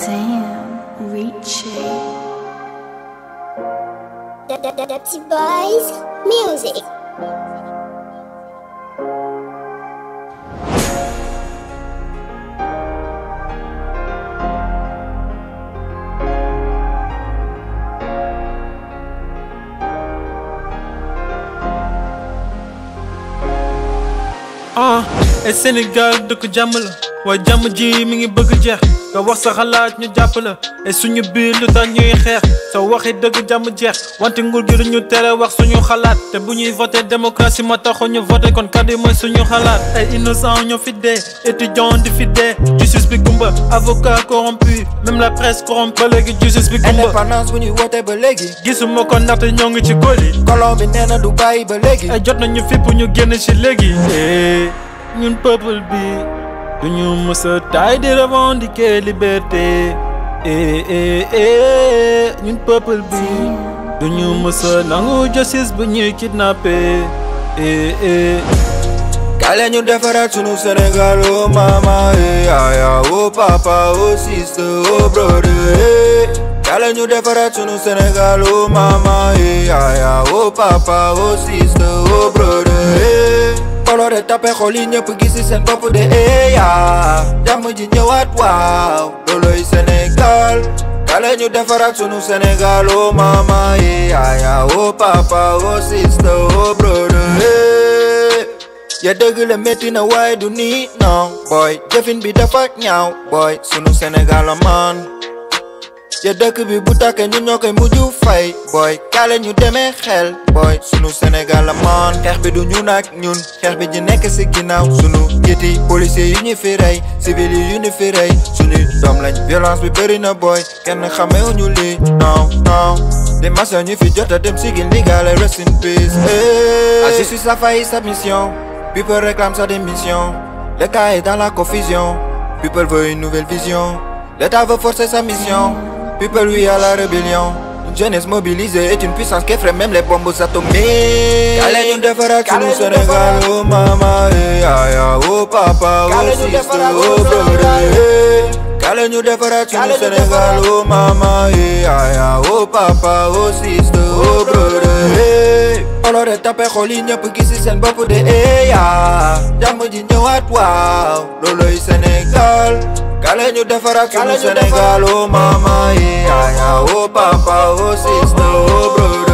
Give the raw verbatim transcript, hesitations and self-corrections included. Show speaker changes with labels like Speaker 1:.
Speaker 1: Damn, Richie.
Speaker 2: Dirty Boys Music.
Speaker 3: ah et Sénégal dëkk jàmm la waaye jàmm ji mi ngi bëgg jeex nga wax sa xalaat ñu jàpp la et suñu biir lu tax ñuy xeex sa waxi dëgg jàmm jeex wante nguur gi duñu tere wax suñu xalaat te bu ñuy voté démocratie ma taxoon ñu voté kon kàddu yi mooy suñu xalaat ay innocent ñoo fi dee étudiant di fi dee justice bi gumba avocat corrompu même la presse corrompue ba léegi justice bi gumba
Speaker 4: indépendance bu ñuy wote ba léegi
Speaker 3: gisuma ko ndaxte ñoo ngi ci góol yi
Speaker 4: kolon bi nee na du bàyyi ba léegi
Speaker 3: ay jot nañu fipp ñu génn ci léegi ñun peuple bi duñu mës a taay di revendiquer liberté eh eh eh ñun peuple bi duñu mës a nangu justice bu ñuy kidnappé eh eh
Speaker 4: kaale ñu defaraat sunu Sénégal oh mama eh aya oh papa oh sister oh brother eh kaale ñu defaraat sunu Sénégal oh mama eh aya oh papa oh sister oh brother eh kolore tape xol yi ñëpp gisi seen bopp de eya jàmm ji ñëwaat waaw looloy Sénégal kale ñu defaraat sunu Sénégal oh mama eh aya oh papa oh sister oh brother eh ya dëgg la metti na waaye du nii non boy jëfin bi dafa ñaaw boy sunu Sénégal man ya dëkk bi bu tàkkee ñun ñoo koy mujju fay boy kale ñu demee xel boy sunu Sénégal man xeex bi du ñun ak ñun xeex bi ñu nekk ci ginnaaw sunu njiiti policiers yu ñu fi rey civil yu ñu fi rey sunu doom lañ violence bi bëri na boy kenn xamee ñu lii non non des maçons ñu fi jot a dem sigil ndigale rest in peace la justice a failli sa mission people réclame sa démission le cas est dans la confusion people veut une nouvelle vision l'État veut forcer sa mission people oui à la rébellion. Une jeunesse mobilisée est une puissance qui effraie même les bombes atomiques. Kale ñu defaraat sunu Sénégal oh mama eh aya oh papa oh sister oh brother eh kale ñu defaraat sunu Sénégal oh mama eh aya oh papa oh sister oh brother eh kolore tape xol yi ñëpp gisi seen bopp de eya jàmm ji ñëwaat waaw looloy Sénégal kale ñu defaraat sunu Sénégal oh mama eh aya oh papa oh sister oh brother